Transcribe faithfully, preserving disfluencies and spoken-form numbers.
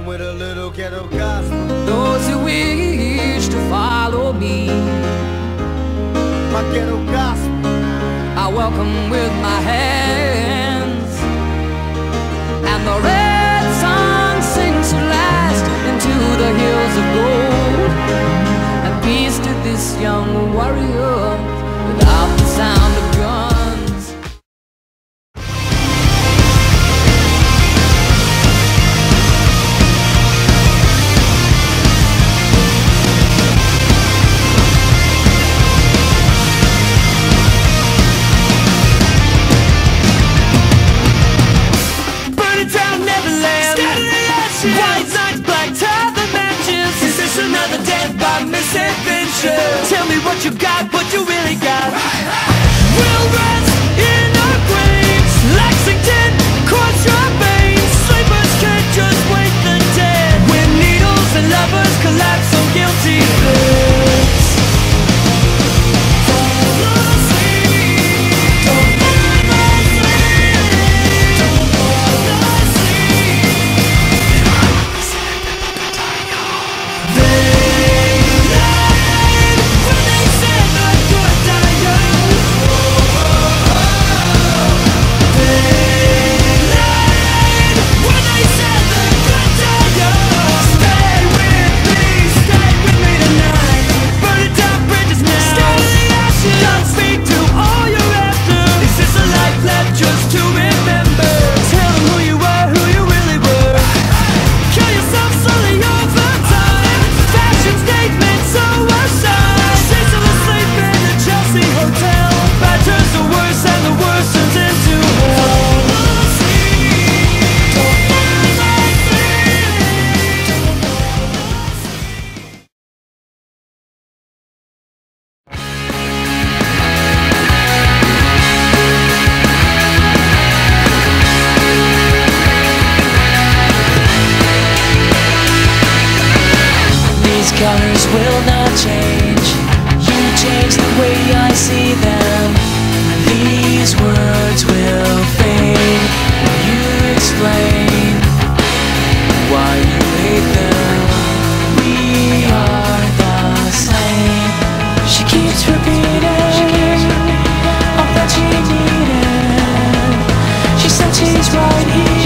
with a little ghetto gospel. Those who wish to follow me, My ghetto gospel. I welcome with my hands, and the red sun sinks at last into the hills of gold. And peace to this young warrior without the sound of guns. Tell me what you got, what you really got. We'll rest in our graves. Lexington, cross your veins. Sleepers can't just wait the dead. When needles and lovers collapse on guilty beds. Colors will not change. You change the way I see them. These words will fade. You explain why you hate them. We are the same. She keeps repeating all that she needed. She said she's right here.